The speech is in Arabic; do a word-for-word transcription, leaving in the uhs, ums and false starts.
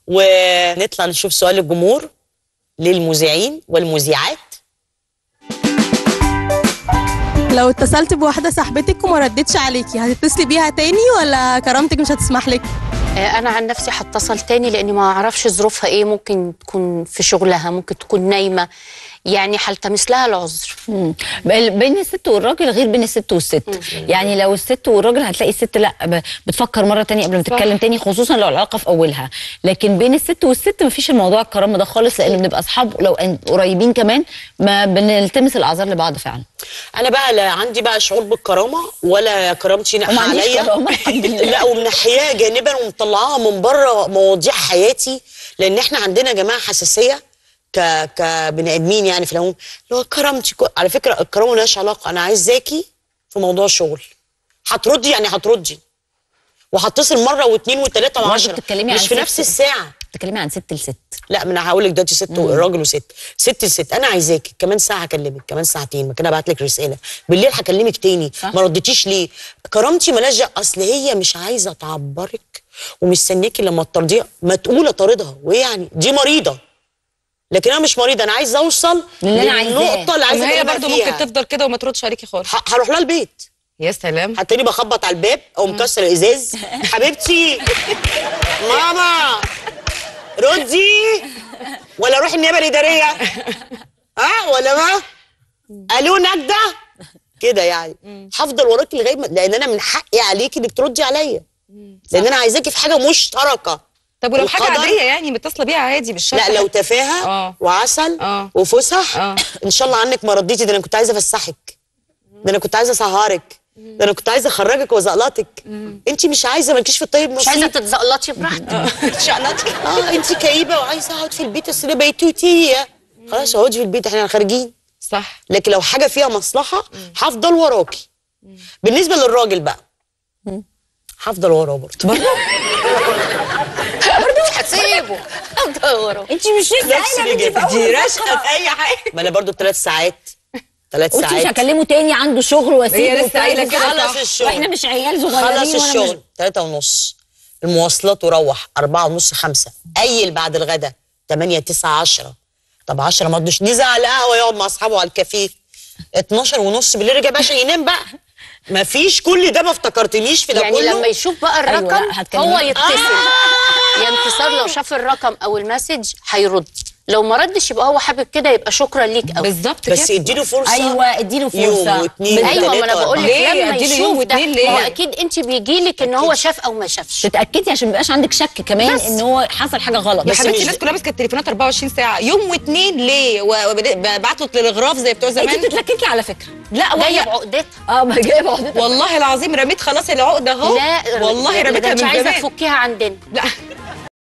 ونطلع نشوف سؤال الجمهور للمذيعين والمذيعات. لو اتصلت بواحده صاحبتك وما ردتش عليكي هتتصلي بيها تاني ولا كرامتك مش هتسمح لك؟ انا عن نفسي هتصل تاني لاني ما اعرفش ظروفها ايه، ممكن تكون في شغلها، ممكن تكون نايمه، يعني هلتمس لها العذر. بين الست والراجل غير بين الست والست. مم. يعني لو الست والراجل هتلاقي الست لا بتفكر مره تانية قبل ما تتكلم تاني، خصوصا لو العلاقه في اولها. لكن بين الست والست مفيش الموضوع الكرامه ده خالص، لان بنبقى اصحاب لو قريبين كمان ما بنلتمس الاعذار لبعض فعلا. انا بقى لا عندي بقى شعور بالكرامه ولا كرامتي ناحيه عليا. لا ومنحياها جانبا ومطلعاها من بره مواضيع حياتي، لان احنا عندنا يا جماعه حساسيه ك كبني ادمين يعني في العموم، اللي هو كرامتي. على فكره الكرامه مالهاش علاقه، انا عايزاكي في موضوع شغل هتردي يعني هتردي، وهتصل مره واثنين وثلاثه وعشره مش في نفس الساعه. بتتكلمي عن ست لست. لا ما انا هقول لك دلوقتي ست وراجل وست، ست لست. انا عايزاكي كمان ساعه هكلمك، كمان ساعتين ممكن ابعت لك رساله، بالليل هكلمك تاني ما ردتيش ليه؟ كرامتي مالهاش، اصل هي مش عايزه تعبرك ومستنيكي لما تطرديها، ما تقول اطاردها، وايه يعني دي مريضه. لكن انا مش مريضه، انا عايزه اوصل للنقطه اللي عايزه هي برضه ممكن تفضل كده وما تردش عليكي خالص. هروح لها البيت. يا سلام. هتلاقيني بخبط على الباب او مكسر الازاز. حبيبتي ماما ردي، ولا اروح النيابه الاداريه ها ولا ما الو نجده كده يعني. هفضل وراكي لغايه ما، لان انا من حقي عليكي انك تردي عليا، لان انا عايزاكي في حاجه مشتركه. طب ولو حاجه عاديه يعني متصله بيها عادي مش شرط. لا لو تفاهه أوه. وعسل أوه. وفسح أوه. ان شاء الله عنك ما رديتي، ده انا كنت عايزه افسحك، ده انا كنت عايزه اسهرك، ده انا كنت عايزه اخرجك وازقلطك. انت مش عايزه، مالكيش في الطيب نصيب، مش عايزه تتزقلطي براحتك. تتشقلطي اه انت كئيبه وعايزه اقعد في البيت، اصل بيتوتيه. خلاص اقعدي في البيت، احنا خارجين. صح. لكن لو حاجه فيها مصلحه هفضل وراكي. بالنسبه للراجل بقى هفضل وراه برضه. برضه برضه مش هتسيبه، هفضل وراه. انت مش لسه قايله دي رشقه في اي حاجه. ما انا برضه بثلاث ساعات ثلاث ساعات. مش هكلمه تاني، عنده شغل واسيبه. هي لسه قايله كده. خلص الشغل واحنا مش عيال صغيرين. خلص الشغل ثلاثة ونص، المواصلات وروح أربعة ونص خمسة، قيل بعد الغدا ثمانية تسعة عشرة. طب عشرة ما رضوش، نزل على القهوه يقعد مع اصحابه على الكافيه. اتناشر ونص بالليل رجع بقى عشان ينام بقى. مفيش كل ده، ما افتكرتنيش في ده يعني كله. يعني لما يشوف بقى الرقم أيوة هو يتصل. آه. يا انتصار لو شاف الرقم او المسج هيرد، لو ما ردش يبقى هو حابب كده، يبقى شكرا ليك قوي. بالظبط كده. بس اديله فرصه. ايوه اديله فرصه يوم واثنين ايوه ما انا بقول لك لما يشوف ده ما هو اكيد انت بيجي لك ان هو شاف او ما شافش. تتاكدي عشان ما يبقاش عندك شك كمان بس. ان هو حصل حاجه غلط. يا حبيبتي الناس كلها ماسكه التليفونات أربعة وعشرين ساعه، يوم واثنين ليه؟ وببعت له تلغراف زي بتوع زمان. انت بتتلككي على فكره. لا جايه بعقدتها. اه ما جايه بعقدتها والله العظيم رميت خلاص العقده اهو. لا والله رميتها من زمان. مش عايزه تفكيها عندنا. لا